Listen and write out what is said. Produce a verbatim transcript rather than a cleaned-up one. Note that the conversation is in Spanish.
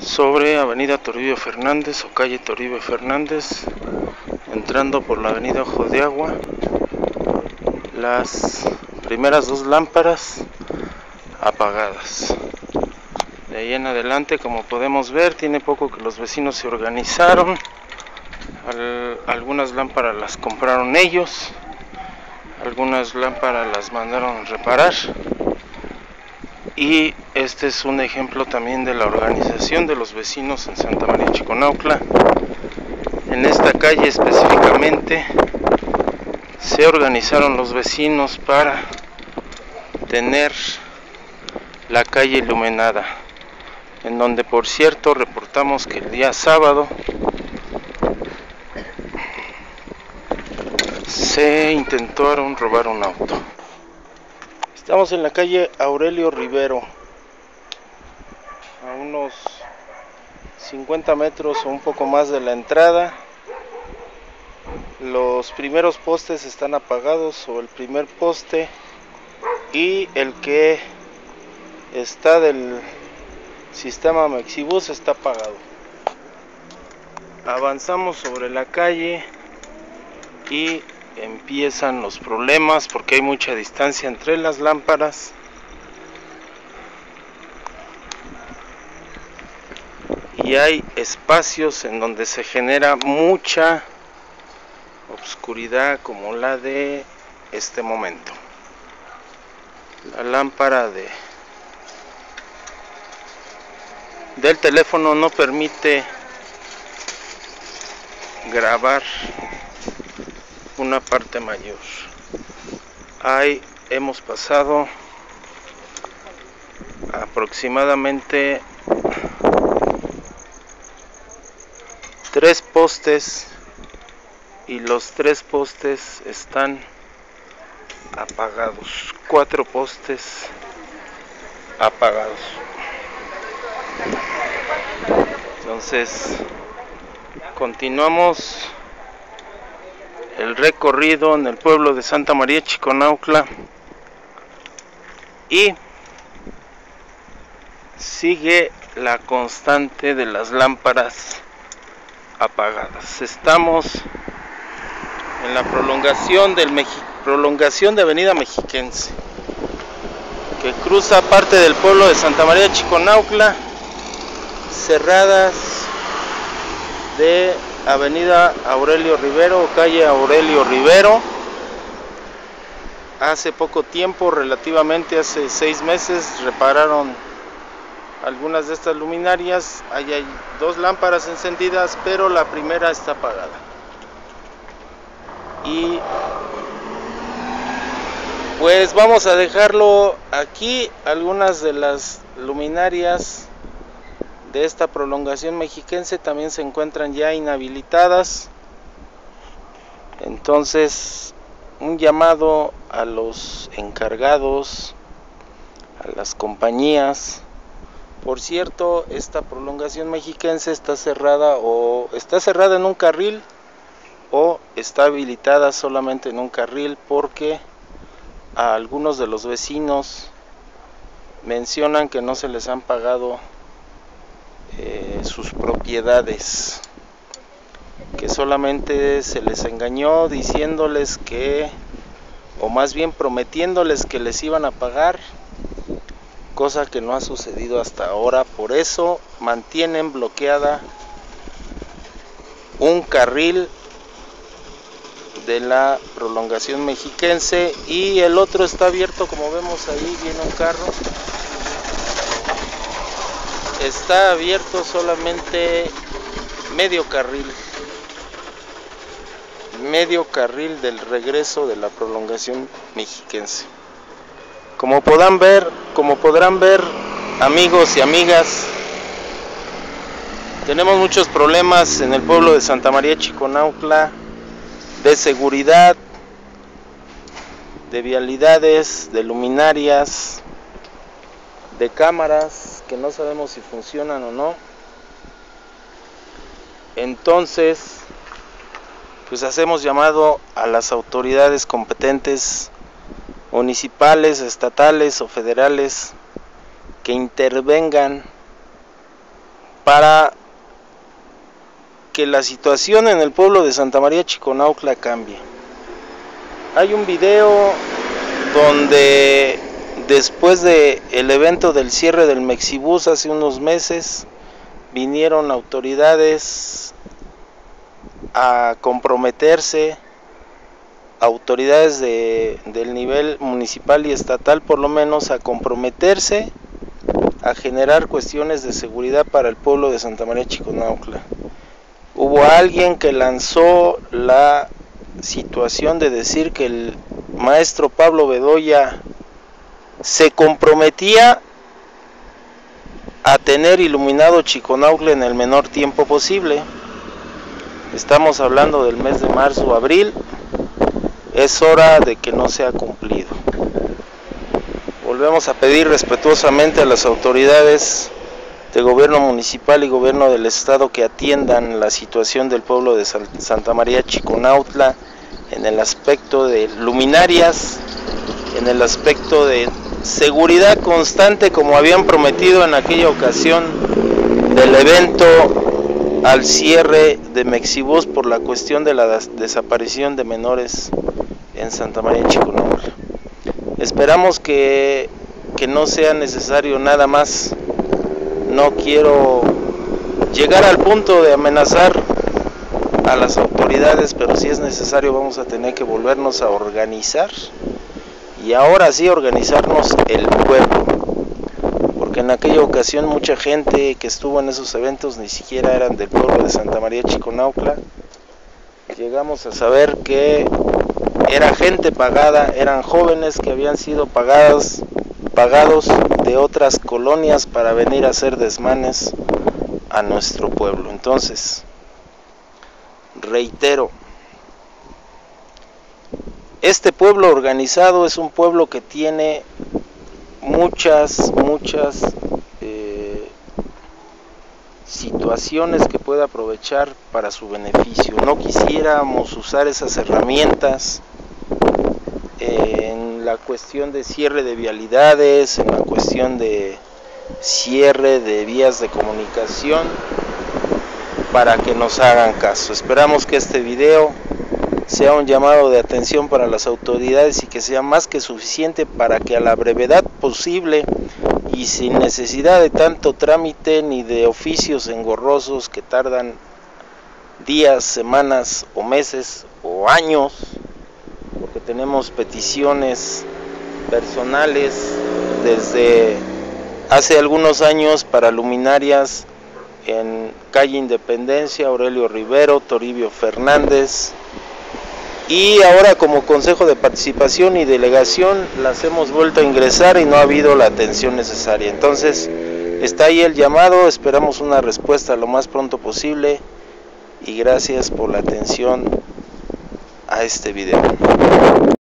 sobre avenida Toribio Fernández o calle Toribio Fernández, entrando por la avenida Ojo de Agua. Las primeras dos lámparas apagadas. De ahí en adelante, como podemos ver, tiene poco que los vecinos se organizaron. Al, algunas lámparas las compraron ellos, algunas lámparas las mandaron reparar. Y este es un ejemplo también de la organización de los vecinos en Santa María Chiconautla. En esta calle específicamente se organizaron los vecinos para tener la calle iluminada, en donde, por cierto, reportamos que el día sábado se intentaron robar un auto. Estamos en la calle Aurelio Rivero, a unos cincuenta metros o un poco más de la entrada. Los primeros postes están apagados, o el primer poste, y el que está del sistema Mexibus está apagado. Avanzamos sobre la calle y empiezan los problemas porque hay mucha distancia entre las lámparas. Y hay espacios en donde se genera mucha oscuridad, como la de este momento. La lámpara de del teléfono no permite grabar una parte mayor. Ahí hemos pasado aproximadamente tres postes y los tres postes están apagados. Cuatro postes apagados. Entonces continuamos el recorrido en el pueblo de Santa María Chiconautla y sigue la constante de las lámparas apagadas. Estamos en la prolongación del Meji prolongación de avenida Mexiquense, que cruza parte del pueblo de Santa María Chiconautla, cerradas de avenida Aurelio Rivero o calle Aurelio Rivero. Hace poco tiempo, relativamente hace seis meses, repararon algunas de estas luminarias. Ahí hay dos lámparas encendidas, pero la primera está apagada. Y pues vamos a dejarlo aquí. Algunas de las luminarias de esta prolongación mexiquense también se encuentran ya inhabilitadas. Entonces, un llamado a los encargados, a las compañías. Por cierto, esta prolongación mexiquense está cerrada o está cerrada en un carril o está habilitada solamente en un carril, porque a algunos de los vecinos mencionan que no se les han pagado Eh, sus propiedades, que solamente se les engañó diciéndoles que, o más bien prometiéndoles que les iban a pagar, cosa que no ha sucedido hasta ahora. Por eso mantienen bloqueada un carril de la prolongación mexiquense y el otro está abierto. Como vemos, ahí viene un carro. Está abierto solamente medio carril, medio carril del regreso de la prolongación mexiquense. Como podrán ver, como podrán ver, amigos y amigas, tenemos muchos problemas en el pueblo de Santa María Chiconautla, de seguridad, de vialidades, de luminarias, de cámaras que no sabemos si funcionan o no. Entonces, pues hacemos llamado a las autoridades competentes, municipales, estatales o federales, que intervengan para que la situación en el pueblo de Santa María Chiconautla cambie. Hay un video donde después de el evento del cierre del Mexibus hace unos meses, vinieron autoridades a comprometerse, autoridades de, del nivel municipal y estatal por lo menos, a comprometerse a generar cuestiones de seguridad para el pueblo de Santa María Chiconautla. Hubo alguien que lanzó la situación de decir que el maestro Pablo Bedoya se comprometía a tener iluminado Chiconautla en el menor tiempo posible. Estamos hablando del mes de marzo o abril. Es hora de que no sea cumplido. Volvemos a pedir respetuosamente a las autoridades de gobierno municipal y gobierno del estado que atiendan la situación del pueblo de Santa María Chiconautla en el aspecto de luminarias, en el aspecto de seguridad constante, como habían prometido en aquella ocasión del evento al cierre de Mexibus por la cuestión de la desaparición de menores en Santa María Chiconautla. Esperamos que, que no sea necesario nada más. No quiero llegar al punto de amenazar a las autoridades, pero si es necesario vamos a tener que volvernos a organizar, y ahora sí organizarnos el pueblo, porque en aquella ocasión mucha gente que estuvo en esos eventos ni siquiera eran del pueblo de Santa María Chiconautla. Llegamos a saber que era gente pagada, eran jóvenes que habían sido pagadas, pagados de otras colonias para venir a hacer desmanes a nuestro pueblo. Entonces, reitero, este pueblo organizado es un pueblo que tiene muchas, muchas eh, situaciones que puede aprovechar para su beneficio. No quisiéramos usar esas herramientas en la cuestión de cierre de vialidades, en la cuestión de cierre de vías de comunicación, para que nos hagan caso. Esperamos que este video sea un llamado de atención para las autoridades y que sea más que suficiente para que a la brevedad posible y sin necesidad de tanto trámite ni de oficios engorrosos que tardan días, semanas o meses o años, porque tenemos peticiones personales desde hace algunos años para luminarias en calle Independencia, Aurelio Rivero, Toribio Fernández, y ahora como Consejo de Participación y Delegación las hemos vuelto a ingresar y no ha habido la atención necesaria. Entonces está ahí el llamado, esperamos una respuesta lo más pronto posible y gracias por la atención a este video.